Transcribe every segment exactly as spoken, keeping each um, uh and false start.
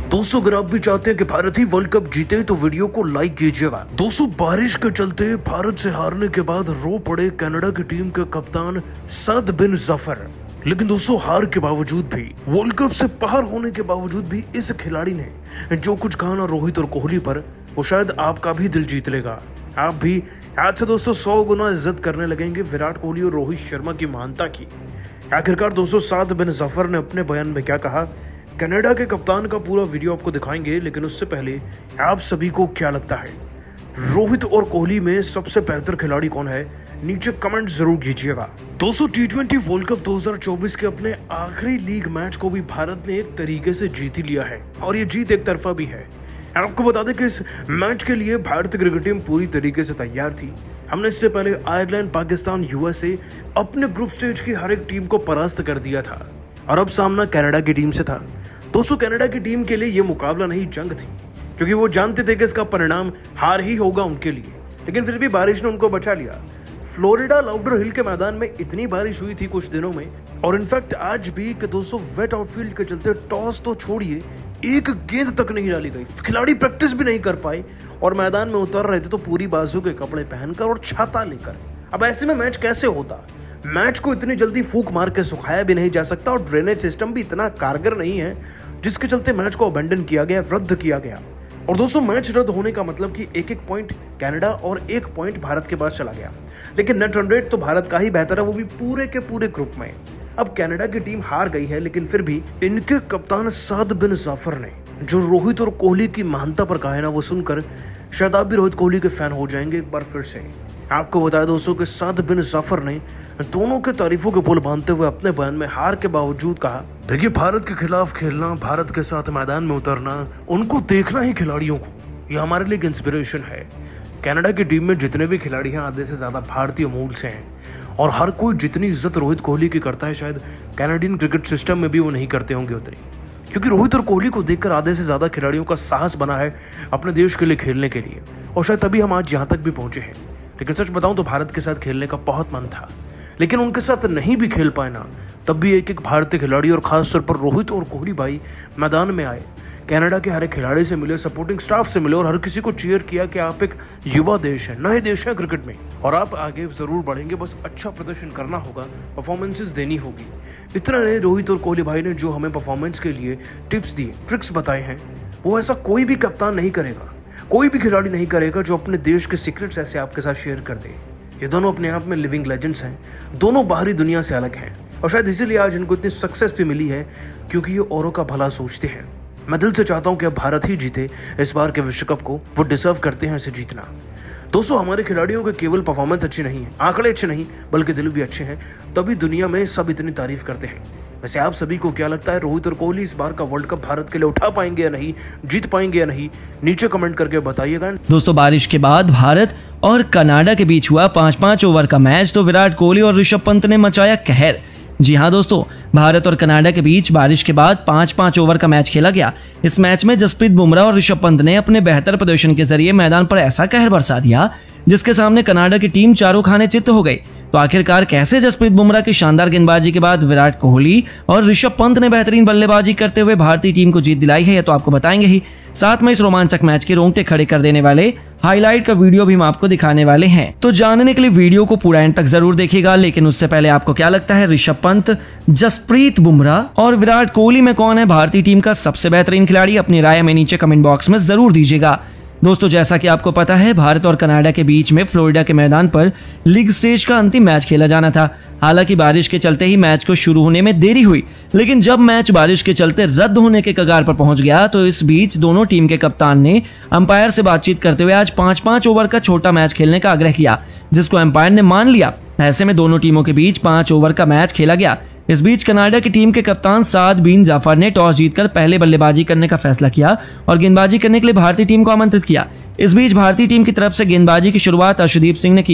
दोस्तों अगर आप भी चाहते हैं कि भारत ही वर्ल्ड कप जीते तो वीडियो को लाइक कीजिएगा। दोस्तों बारिश के चलते भारत से हारने के बाद रो पड़े कनाडा की टीम के कप्तान साद बिन जफर। लेकिन दोस्तों हार के बावजूद भी, वर्ल्ड कप से बाहर होने के बावजूद भी इस खिलाड़ी ने जो कुछ कहा ना रोहित और कोहली पर, वो शायद आपका भी दिल जीत लेगा। आप भी आज से दोस्तों सौ गुना इज्जत करने लगेंगे विराट कोहली और रोहित शर्मा की महानता की। आखिरकार दोस्तों साद बिन जफर ने अपने बयान में क्या कहा, कनाडा के कप्तान का पूरा वीडियो आपको दिखाएंगे। लेकिन उससे पहले आप सभी को क्या लगता है, रोहित और कोहली में सबसे बेहतर खिलाड़ी कौन है? नीचे कमेंट जरूर कीजिएगा। दोस्तों टी ट्वेंटी वर्ल्ड कप दो हज़ार चौबीस के अपने आखिरी लीग मैच को भी भारत ने एक तरीके से जीत ही लिया है और ये जीत एक तरफा भी है। आपको बता दें कि इस मैच के लिए भारतीय क्रिकेट टीम पूरी तरीके से तैयार थी। हमने इससे पहले आयरलैंड, पाकिस्तान, यूएसए अपने ग्रुप स्टेज की हर एक टीम को परास्त कर दिया था और अब सामना कनाडा की टीम से था। दोस्तों कनाडा की टीम के लिए यह मुकाबला नहीं जंग थी, क्योंकि वो जानते थे कि इसका परिणाम हार ही होगा उनके लिए। लेकिन फिर भी बारिश ने उनको बचा लिया। फ्लोरिडा लाउडर हिल के मैदान में इतनी बारिश हुई थी कुछ दिनों में, और इनफैक्ट आज भी कि दोस्तों वेट आउटफील्ड के चलते टॉस तो छोड़िए, एक गेंद तक नहीं डाली गई। खिलाड़ी प्रैक्टिस भी नहीं कर पाए और मैदान में उतर रहे थे तो पूरी बाजू के कपड़े पहनकर और छाता लेकर। अब ऐसे में मैच कैसे होता? मैच को इतनी जल्दी फूंक मार के सुखाया भी नहीं जा सकता और ड्रेनेज सिस्टम भी इतना कारगर नहीं है, जिसके चलते मैच को अबेंडन किया गया, रद्द किया गया। और दोस्तों मैच रद्द होने का मतलब कि एक एक पॉइंट कनाडा और एक पॉइंट भारत के पास चला गया। लेकिन नेट रन रेट तो भारत का ही बेहतर है, वो भी पूरे के पूरे ग्रुप में। अब कनाडा की टीम हार गई है, लेकिन फिर भी इनके कप्तान साद बिन जाफर ने जो रोहित और कोहली की महानता पर कहा है ना, वो सुनकर शायद आप भी रोहित कोहली के फैन हो जाएंगे एक बार फिर से। आपको बताया दोस्तों कि साद बिन जाफर ने दोनों के तारीफों के पुल बांधते हुए अपने बयान में हार के बावजूद कहा, देखिए भारत के खिलाफ खेलना, भारत के साथ मैदान में उतरना, उनको देखना ही खिलाड़ियों को, ये हमारे लिए एक इंस्पिरेशन है। कनाडा की टीम में जितने भी खिलाड़ी हैं आधे से ज्यादा भारतीय मूल से हैं और हर कोई जितनी इज्जत रोहित कोहली की करता है शायद कैनेडियन क्रिकेट सिस्टम में भी वो नहीं करते होंगे उतनी, क्योंकि रोहित और कोहली को देखकर आधे से ज्यादा खिलाड़ियों का साहस बना है अपने देश के लिए खेलने के लिए, और शायद तभी हम आज यहाँ तक भी पहुंचे हैं। लेकिन सच बताऊं तो भारत के साथ खेलने का बहुत मन था, लेकिन उनके साथ नहीं भी खेल पाए ना, तब भी एक एक भारतीय खिलाड़ी और खास तौर पर रोहित और कोहली भाई मैदान में आए, कनाडा के हर एक खिलाड़ी से मिले, सपोर्टिंग स्टाफ से मिले और हर किसी को चीयर किया कि आप एक युवा देश है, नए देश है क्रिकेट में और आप आगे जरूर बढ़ेंगे, बस अच्छा प्रदर्शन करना होगा, परफॉर्मेंसेस देनी होगी। इतना नहीं, रोहित और कोहली भाई ने जो हमें परफॉर्मेंस के लिए टिप्स दिए, ट्रिक्स बताए हैं, वो ऐसा कोई भी कप्तान नहीं करेगा, कोई भी खिलाड़ी नहीं करेगा जो अपने देश के सीक्रेट्स ऐसे आपके साथ शेयर कर दे। ये दोनों अपने आप में लिविंग लेजेंड्स हैं, दोनों बाहरी दुनिया से अलग हैं और शायद इसीलिए आज इनको इतनी सक्सेस भी मिली है, क्योंकि ये औरों का भला सोचते हैं। मैं दिल से चाहता हूं कि अब भारत ही जीते इस बार के विश्व कप को, वो डिजर्व करते हैं इसे जीतना। दोस्तों हमारे खिलाड़ियों के केवल परफॉर्मेंस अच्छी नहीं है, आंकड़े अच्छे नहीं, बल्कि दिल भी अच्छे हैं, तभी दुनिया में सब इतनी तारीफ करते हैं। वैसे आप सभी को क्या लगता है, रोहित और कोहली इस बार का वर्ल्ड कप भारत के लिए उठा पाएंगे या नहीं, जीत पाएंगे या नहीं? नीचे कमेंट करके बताइएगा। दोस्तों बारिश के बाद भारत और कनाडा के बीच हुआ पांच पांच ओवर का मैच तो विराट कोहली और ऋषभ पंत ने मचाया कहर। जी हाँ दोस्तों, भारत और कनाडा के बीच बारिश के बाद पांच पांच ओवर का मैच खेला गया। इस मैच में जसप्रीत बुमराह और ऋषभ पंत ने अपने बेहतर प्रदर्शन के जरिए मैदान पर ऐसा कहर बरसा दिया जिसके सामने कनाडा की टीम चारों खाने चित्त हो गई। तो आखिरकार कैसे जसप्रीत बुमराह की शानदार गेंदबाजी के बाद विराट कोहली और ऋषभ पंत ने बेहतरीन बल्लेबाजी करते हुए भारतीय टीम को जीत दिलाई है, यह तो आपको बताएंगे ही। साथ में इस रोमांचक मैच के रोंगटे खड़े कर देने वाले हाईलाइट का वीडियो भी हम आपको दिखाने वाले हैं, तो जानने के लिए वीडियो को पूरा एंड तक जरूर देखिएगा। लेकिन उससे पहले आपको क्या लगता है, ऋषभ पंत, जसप्रीत बुमराह और विराट कोहली में कौन है भारतीय टीम का सबसे बेहतरीन खिलाड़ी? अपनी राय हमें नीचे कमेंट बॉक्स में जरूर दीजिएगा। दोस्तों जैसा कि आपको पता है, भारत और कनाडा के बीच में फ्लोरिडा के मैदान पर लीग स्टेज का अंतिम मैच खेला जाना था। हालांकि बारिश के चलते ही मैच को शुरू होने में देरी हुई, लेकिन जब मैच बारिश के चलते रद्द होने के कगार पर पहुंच गया तो इस बीच दोनों टीम के कप्तान ने अंपायर से बातचीत करते हुए आज पांच पांच ओवर का छोटा मैच खेलने का आग्रह किया, जिसको अंपायर ने मान लिया। ऐसे में दोनों टीमों के बीच पांच ओवर का मैच खेला गया। इस बीच कनाडा की टीम के कप्तान साद बिन जाफर ने टॉस जीतकर पहले बल्लेबाजी करने का फैसला किया और गेंदबाजी करने के लिए भारतीय टीम को आमंत्रित किया। इस बीच भारतीय टीम की तरफ से गेंदबाजी की शुरुआत अर्शदीप सिंह ने की।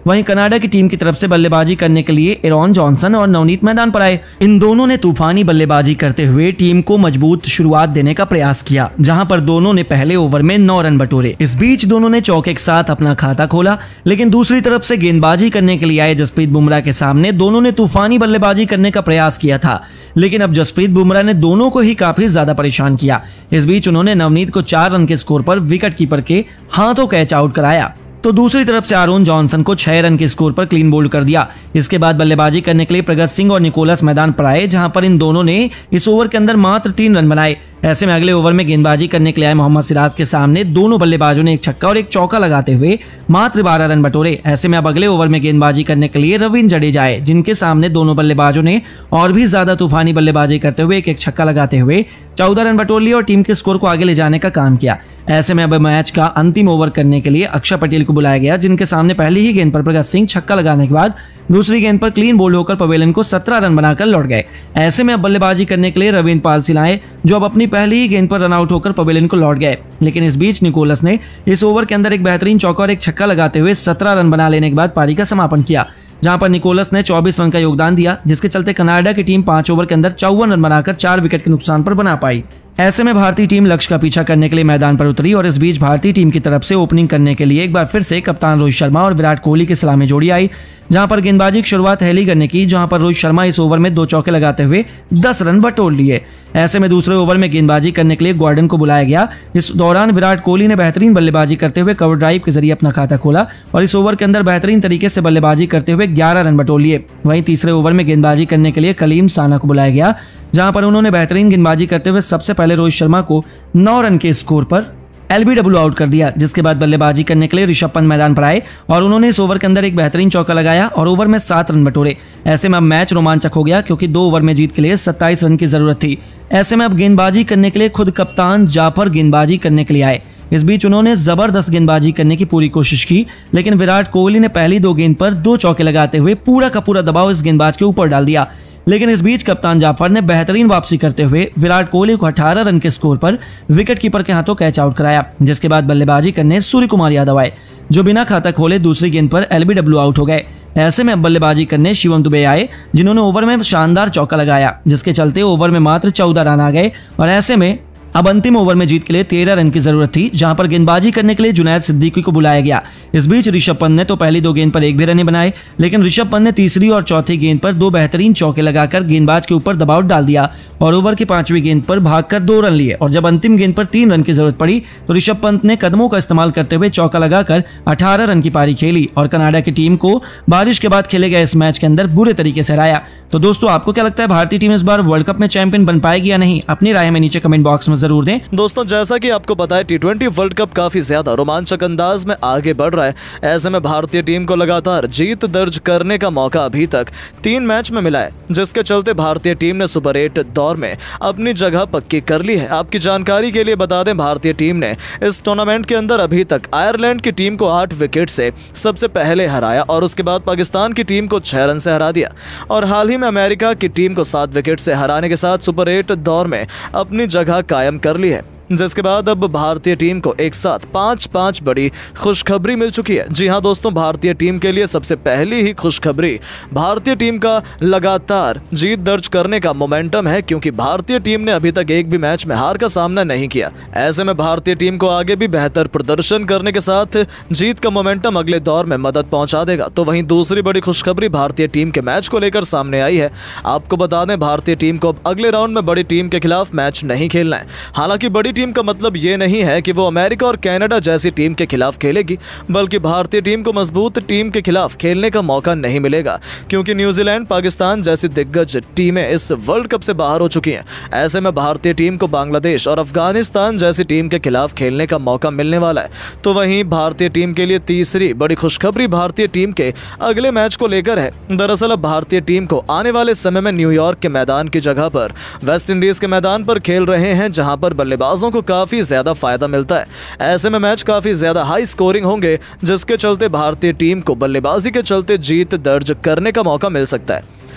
वहीं कनाडा की टीम की तरफ से बल्लेबाजी करने के लिए एरॉन जॉनसन और नवनीत मैदान पर आए। इन दोनों ने तूफानी बल्लेबाजी करते हुए टीम को मजबूत शुरुआत देने का प्रयास किया, जहां पर दोनों ने पहले ओवर में नौ रन बटोरे। इस बीच दोनों ने चौके के साथ अपना खाता खोला, लेकिन दूसरी तरफ से गेंदबाजी करने के लिए आए जसप्रीत बुमराह के सामने दोनों ने तूफानी बल्लेबाजी करने का प्रयास किया था, लेकिन अब जसप्रीत बुमराह ने दोनों को ही काफी ज्यादा परेशान किया। इस बीच उन्होंने नवनीत को चार रन के स्कोर पर विकेट कीपर के हाथों कैच आउट कराया, तो दूसरी तरफ से आरोन जॉनसन को छह रन के स्कोर पर क्लीन बोल्ड कर दिया। इसके बाद बल्लेबाजी करने के लिए प्रगत सिंह और निकोलस मैदान पर आए, जहां पर इन दोनों ने इस ओवर के अंदर मात्र तीन रन बनाए। ऐसे में अगले ओवर में गेंदबाजी करने के लिए आए मोहम्मद सिराज के सामने दोनों बल्लेबाजों ने एक छक्का और एक चौका लगाते हुए मात्र बारह रन बटोरे। ऐसे में अब अगले ओवर में गेंदबाजी करने के लिए रविंद्र जडेजा आए, जिनके सामने दोनों बल्लेबाजों ने और भी ज्यादा तूफानी बल्लेबाजी करते हुए एक एक छक्का लगाते हुए चौदह रन बटोर लिए और टीम के स्कोर को आगे ले जाने का काम किया। ऐसे में अब मैच का अंतिम ओवर करने के लिए अक्षर पटेल को बुलाया गया, जिनके सामने पहली ही गेंद पर प्रगत सिंह छक्का लगाने के बाद दूसरी गेंद पर क्लीन बोल्ड होकर पवेलियन को सत्रह रन बनाकर लौट गए। ऐसे में अब बल्लेबाजी करने के लिए रविंद्र पाल सिंह आए, जो अब अपनी पहली ही गेंद पर रन आउट होकर पवेलियन को लौट गए। लेकिन इस बीच निकोलस ने इस ओवर के अंदर एक बेहतरीन चौका और एक छक्का लगाते हुए सत्रह रन बना लेने के बाद पारी का समापन किया, जहां पर निकोलस ने चौबीस रन का योगदान दिया, जिसके चलते कनाडा की टीम पांच ओवर के अंदर चौवन रन बनाकर चार विकेट के नुकसान पर बना पाई। ऐसे में भारतीय टीम लक्ष्य का पीछा करने के लिए मैदान पर उतरी और इस बीच भारतीय टीम की तरफ से ओपनिंग करने के लिए एक बार फिर से कप्तान रोहित शर्मा और विराट कोहली की सलामी जोड़ी आई, जहां पर गेंदबाजी की शुरुआत हेलीगर ने की, जहां पर रोहित शर्मा इस ओवर में दो चौके लगाते हुए दस रन बटोर लिए। ऐसे में दूसरे ओवर में गेंदबाजी करने के लिए गॉर्डन को बुलाया गया। इस दौरान विराट कोहली ने बेहतरीन बल्लेबाजी करते हुए कवर ड्राइव के जरिए अपना खाता खोला और इस ओवर के अंदर बेहतरीन तरीके से बल्लेबाजी करते हुए ग्यारह रन बटोर लिए। वहीं तीसरे ओवर में गेंदबाजी करने के लिए कलीम साना को बुलाया गया, जहां पर उन्होंने बेहतरीन गेंदबाजी करते हुए सबसे पहले रोहित शर्मा को नौ रन के स्कोर पर एलबीडब्ल्यू आउट कर दिया। जिसके बाद बल्लेबाजी करने के लिए ऋषभ पंत मैदान पर आए और उन्होंने इस ओवर के अंदर एक बेहतरीन चौका लगाया और ओवर में सात रन बटोरे। ऐसे में अब मैच रोमांचक हो गया, क्योंकि दो ओवर में जीत के लिए सत्ताईस रन की जरूरत थी। ऐसे में अब गेंदबाजी करने के लिए खुद कप्तान जाफर गेंदबाजी करने के लिए आए। इस बीच उन्होंने जबरदस्त गेंदबाजी करने की पूरी कोशिश की, लेकिन विराट कोहली ने पहली दो गेंद पर दो चौके लगाते हुए पूरा का पूरा दबाव इस गेंदबाज के ऊपर डाल दिया। लेकिन इस बीच कप्तान जाफर ने बेहतरीन वापसी करते हुए विराट कोहली को अठारह रन के स्कोर पर विकेट कीपर के हाथों कैच आउट कराया। जिसके बाद बल्लेबाजी करने सूर्य कुमार यादव आए, जो बिना खाता खोले दूसरी गेंद पर एलबीडब्ल्यू आउट हो गए। ऐसे में बल्लेबाजी करने शिवम दुबे आए, जिन्होंने ओवर में शानदार चौका लगाया, जिसके चलते ओवर में मात्र चौदह रन आ गए और ऐसे में अब अंतिम ओवर में जीत के लिए तेरह रन की जरूरत थी, जहां पर गेंदबाजी करने के लिए जुनैद सिद्दीकी को बुलाया गया। इस बीच ऋषभ पंत ने तो पहली दो गेंद पर एक भी रन नहीं बनाए, लेकिन ऋषभ पंत ने तीसरी और चौथी गेंद पर दो बेहतरीन चौके लगाकर गेंदबाज के ऊपर दबाव डाल दिया और ओवर की पांचवी गेंद पर भागकर दो रन लिए। और जब अंतिम गेंद पर तीन रन की जरूरत पड़ी तो ऋषभ पंत ने कदमों का इस्तेमाल करते हुए चौका लगाकर अठारह रन की पारी खेली और कनाडा की टीम को बारिश के बाद खेले गए इस मैच के अंदर बुरे तरीके से हराया। तो दोस्तों, आपको क्या लगता है, भारतीय टीम इस बार वर्ल्ड कप में चैंपियन बन पाएगी या नहीं? अपनी राय हमें नीचे कमेंट बॉक्स में जरूर दें। दोस्तों, जैसा कि आपको पता है, टी ट्वेंटी वर्ल्ड कप काफी ज्यादा रोमांचक अंदाज में आगे बढ़ रहा है। ऐसे में भारतीय टीम को लगातार जीत दर्ज करने का मौका अभी तक तीन मैच में मिला है, जिसके चलते भारतीय टीम ने सुपर एट दौर में अपनी जगह पक्की कर ली है। आपकी जानकारी के लिए बता दें, भारतीय टीम ने इस टूर्नामेंट के अंदर अभी तक आयरलैंड की टीम को आठ विकेट से सबसे पहले हराया और उसके बाद पाकिस्तान की टीम को छह रन से हरा दिया और हाल ही में अमेरिका की टीम को सात विकेट से हराने के साथ सुपर एट दौर में अपनी जगह कायम कर ली है। जिसके बाद अब भारतीय टीम को एक साथ पांच पांच बड़ी खुशखबरी मिल चुकी है। जी हां दोस्तों, भारतीय टीम के लिए सबसे पहली ही खुशखबरी भारतीय टीम का लगातार जीत दर्ज करने का मोमेंटम है, क्योंकि भारतीय टीम ने अभी तक एक भी मैच में हार का सामना नहीं किया। ऐसे में भारतीय टीम को आगे भी बेहतर प्रदर्शन करने के साथ जीत का मोमेंटम अगले दौर में मदद पहुंचा देगा। तो वहीं दूसरी बड़ी खुशखबरी भारतीय टीम के मैच को लेकर सामने आई है। आपको बता दें, भारतीय टीम को अब अगले राउंड में बड़ी टीम के खिलाफ मैच नहीं खेलना है। हालांकि बड़ी टीम का मतलब ये नहीं है कि वो अमेरिका और कनाडा जैसी टीम के खिलाफ खेलेगी, बल्कि भारतीय टीम को मजबूत टीम के खिलाफ खेलने का मौका नहीं मिलेगा, क्योंकि न्यूजीलैंड, पाकिस्तान जैसी दिग्गज टीमें इस वर्ल्ड कप से बाहर हो चुकी हैं। ऐसे में भारतीय टीम को बांग्लादेश और अफगानिस्तान जैसी टीम के खिलाफ खेलने का मौका मिलने वाला है। तो वहीं भारतीय टीम के लिए तीसरी बड़ी खुशखबरी भारतीय टीम के अगले मैच को लेकर है। दरअसल अब भारतीय टीम को आने वाले समय में न्यूयॉर्क के मैदान की जगह पर वेस्ट इंडीज के मैदान पर खेल रहे हैं, जहां पर बल्लेबाजों को काफी ज्यादा फायदा मिलता है। ऐसे में मैच काफी ज्यादा हाई स्कोरिंग होंगे, जिसके चलते भारतीय टीम को बल्लेबाजी के चलते जीत दर्ज करने का मौका मिल सकता है।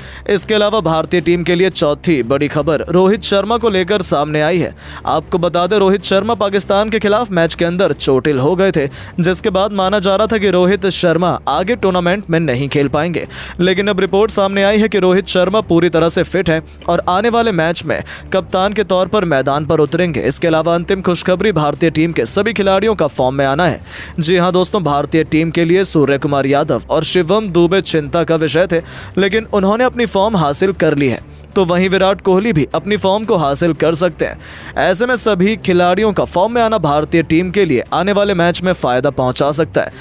इसके अलावा भारतीय टीम के लिए चौथी बड़ी खबर रोहित शर्मा को लेकर सामने आई है। आपको बता दें, रोहित शर्मा पाकिस्तान के खिलाफ मैच के अंदर चोटिल हो गए थे, जिसके बाद माना जा रहा था कि रोहित शर्मा आगे टूर्नामेंट में नहीं खेल पाएंगे। लेकिन अब रिपोर्ट सामने आई है कि रोहित शर्मा पूरी तरह से फिट है और आने वाले मैच में कप्तान के तौर पर मैदान पर उतरेंगे। इसके अलावा अंतिम खुशखबरी भारतीय टीम के सभी खिलाड़ियों का फॉर्म में आना है। जी हां दोस्तों, भारतीय टीम के लिए सूर्य कुमार यादव और शिवम दुबे चिंता का विषय थे, लेकिन उन्होंने अपनी फॉर्म हासिल कर ली है। तो वहीं विराट कोहली भी अपनी फॉर्म को हासिल कर सकते हैं। ऐसे में सभी खिलाड़ियों का फॉर्म में आना भारतीय टीम के लिए आने वाले मैच में फायदा पहुंचा सकता है।